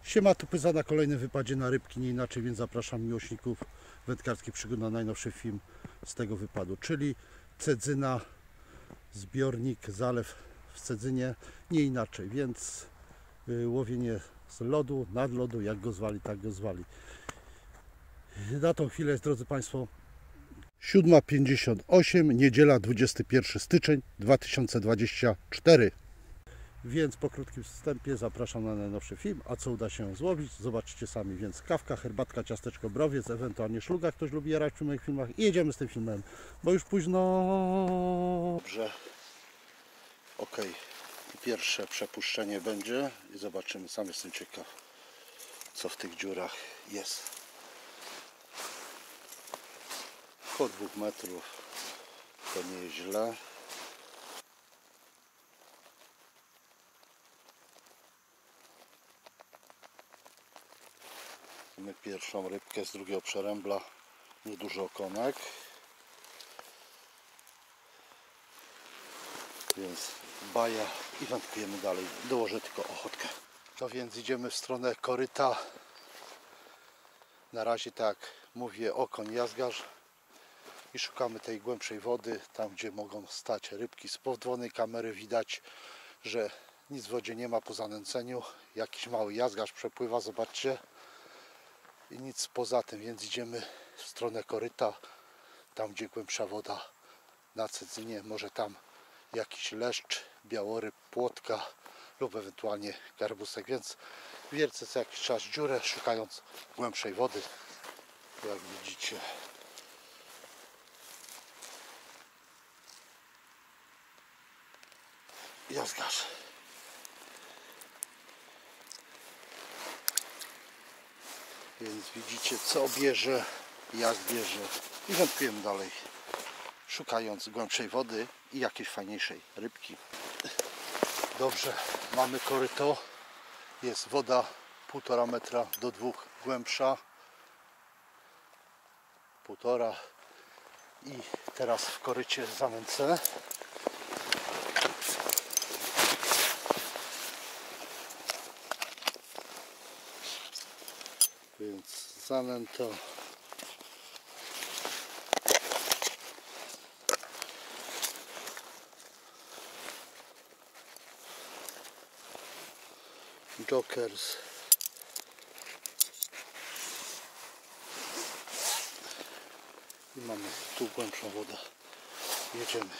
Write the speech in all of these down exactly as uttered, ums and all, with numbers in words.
Siema, tu Pyza na kolejnym wypadzie na rybki, nie inaczej, więc zapraszam miłośników wędkarskich przygód na najnowszy film z tego wypadu, czyli Cedzyna, zbiornik, zalew w Cedzynie, nie inaczej, więc y, łowienie z lodu, nad lodu, jak go zwali, tak go zwali. Na tą chwilę jest, drodzy Państwo, siódma pięćdziesiąt osiem, niedziela, dwudziesty pierwszy styczeń dwa tysiące dwudziesty czwarty. Więc po krótkim wstępie zapraszam na najnowszy film, a co uda się złowić, zobaczycie sami. Więc kawka, herbatka, ciasteczko, browiec, ewentualnie szluga, ktoś lubi jarać przy moich filmach i jedziemy z tym filmem, bo już późno. Dobrze, ok, pierwsze przepuszczenie będzie i zobaczymy, sam jestem ciekaw, co w tych dziurach jest. Około dwóch metrów, to nie jest źle. Mamy pierwszą rybkę z drugiego przerębla, nieduży okonek, więc baja i wędkujemy dalej. Dołożę tylko ochotkę. To więc idziemy w stronę koryta. Na razie, tak mówię, okoń, jazgarz i szukamy tej głębszej wody, tam gdzie mogą stać rybki. Z podwodnej kamery widać, że nic w wodzie nie ma po zanęceniu. Jakiś mały jazgarz przepływa, zobaczcie. I nic poza tym, więc idziemy w stronę koryta, tam gdzie głębsza woda na Cedzynie, może tam jakiś leszcz, białoryb, płotka lub ewentualnie garbusek, więc wiercę co jakiś czas dziurę, szukając głębszej wody. Jak widzicie, jazgarz. Więc widzicie, co bierze, jak bierze i wędkujemy dalej, szukając głębszej wody i jakiejś fajniejszej rybki. Dobrze, mamy koryto, jest woda półtora metra do dwóch głębsza, półtora, i teraz w korycie zanęcę. Więc zanęto. Jokers. I mamy tu głębszą wodę. Jedziemy.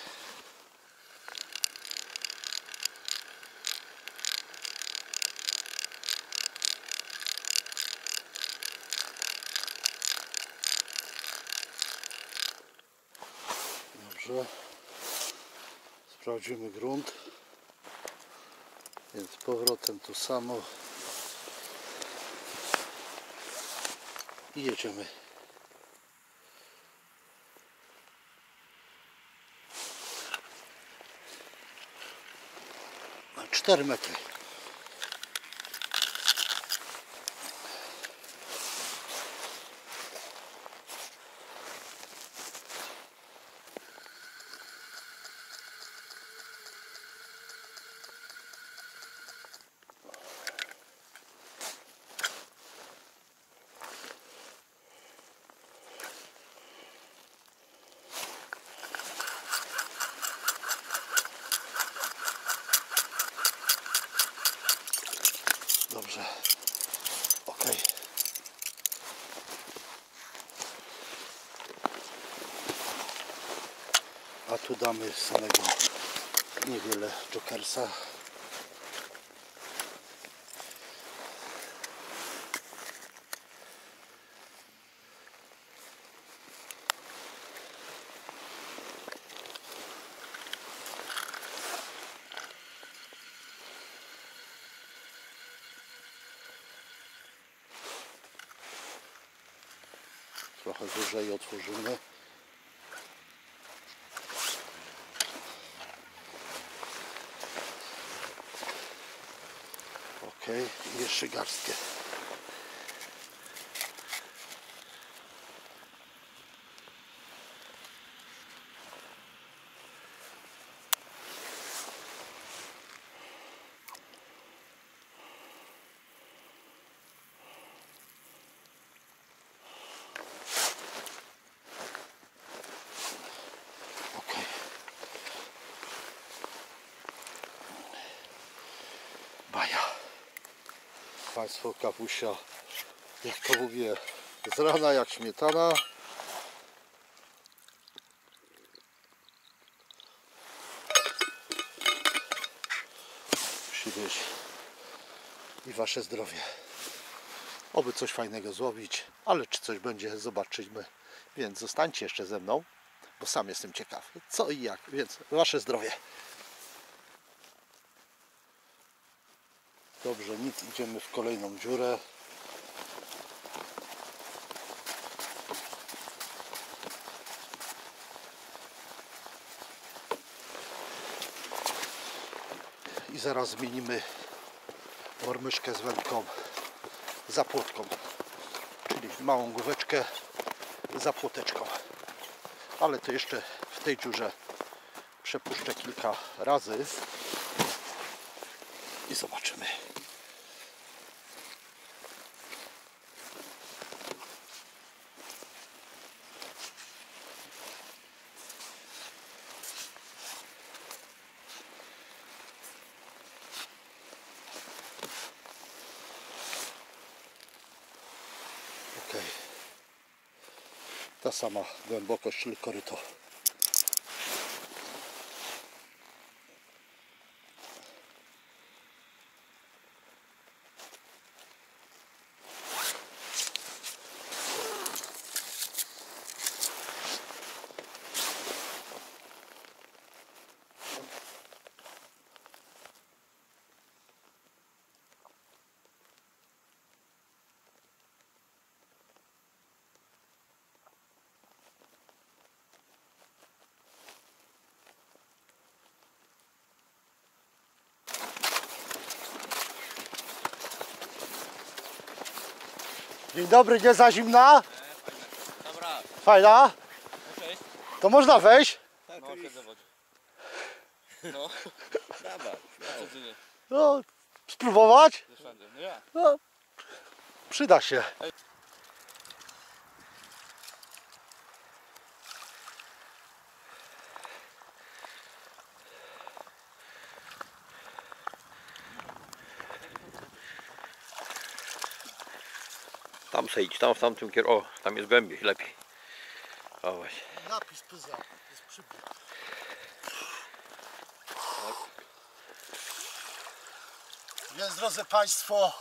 Dobrze. Sprawdzimy grunt. Więc powrotem to samo. I jedziemy. Na cztery metry. Dobrze, ok. A tu damy samego niewiele jokersa. Trochę wyżej otworzymy. Ok, jeszcze garstkę. Państwo, kawusia, jak to mówię, z rana jak śmietana. Musi być i wasze zdrowie. Oby coś fajnego złowić, ale czy coś będzie, zobaczymy. Więc zostańcie jeszcze ze mną, bo sam jestem ciekaw, co i jak, więc wasze zdrowie. Dobrze, nic, idziemy w kolejną dziurę. I zaraz zmienimy mormyszkę z wędką za płotką, czyli małą główeczkę za płoteczką. Ale to jeszcze w tej dziurze przepuszczę kilka razy i zobaczymy. Ok. Ta sama głębokość, czyli koryto. Dzień dobry, nie za zimna? Dobra. Fajna? To można wejść? Tak, no, siedzę w wodzie. No, dobra. No, spróbować? No ja. No, przyda się. Tam sejdź, tam w tamtym kierunku. O, tam jest głębiej, lepiej. O właśnie. Napis pyza jest przybieg. Więc drodzy Państwo,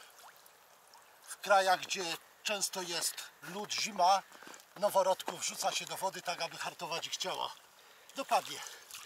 w krajach, gdzie często jest lód, zima, noworodków wrzuca się do wody tak, aby hartować ich ciała. Dokładnie.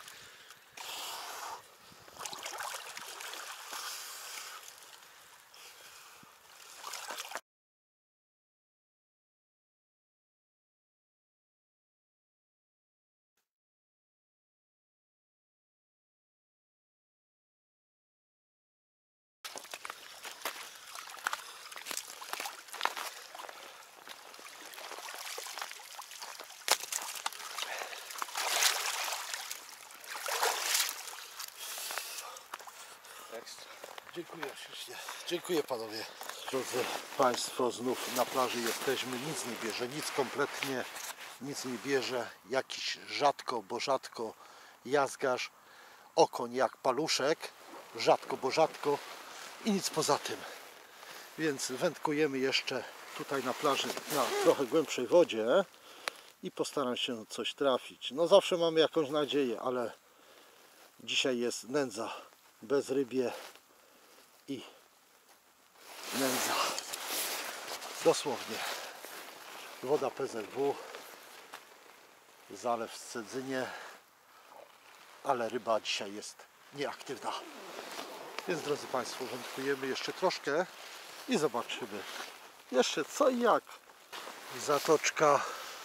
Dziękuję ślicznie. Dziękuję panowie. Drodzy Państwo, znów na plaży jesteśmy. Nic nie bierze, nic kompletnie, nic nie bierze. Jakiś rzadko, bo rzadko jazgarz, okoń jak paluszek, rzadko, bo rzadko i nic poza tym. Więc wędkujemy jeszcze tutaj na plaży na trochę głębszej wodzie i postaram się coś trafić. No zawsze mamy jakąś nadzieję, ale dzisiaj jest nędza, bezrybie i nędza. Dosłownie. Woda P Z W, zalew w Cedzynie, ale ryba dzisiaj jest nieaktywna. Więc drodzy Państwo, wędkujemy jeszcze troszkę i zobaczymy jeszcze co i jak. Zatoczka,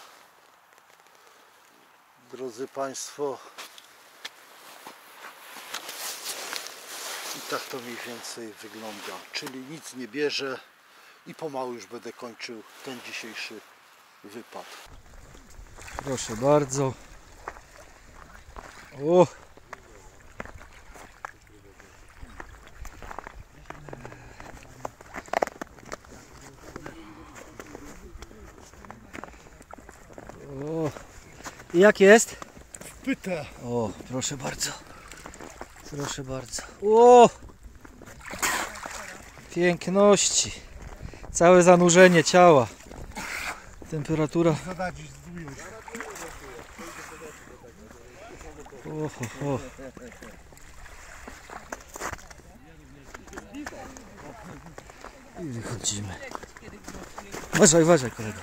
drodzy Państwo. I tak to mniej więcej wygląda, czyli nic nie bierze i pomału już będę kończył ten dzisiejszy wypad. Proszę bardzo. O! O! Jak jest? Pytę. O, proszę bardzo. Proszę bardzo. O! Piękności. Całe zanurzenie ciała. Temperatura. O, ho, ho. I wychodzimy. Uważaj, uważaj, kolego.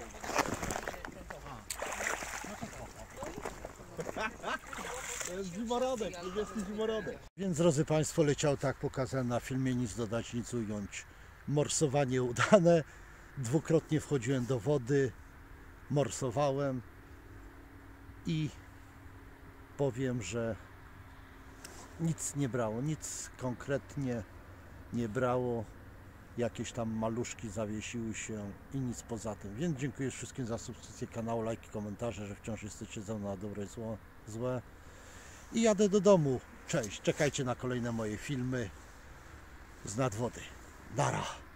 Więc drodzy Państwo, leciał tak, pokazałem na filmie, nic dodać, nic ująć. Morsowanie udane, dwukrotnie wchodziłem do wody, morsowałem i powiem, że nic nie brało, nic konkretnie nie brało. Jakieś tam maluszki zawiesiły się i nic poza tym. Więc dziękuję wszystkim za subskrypcję kanału, lajki, komentarze, że wciąż jesteście ze mną na dobre i zło, złe. I jadę do domu. Cześć, czekajcie na kolejne moje filmy z nadwody. Nara!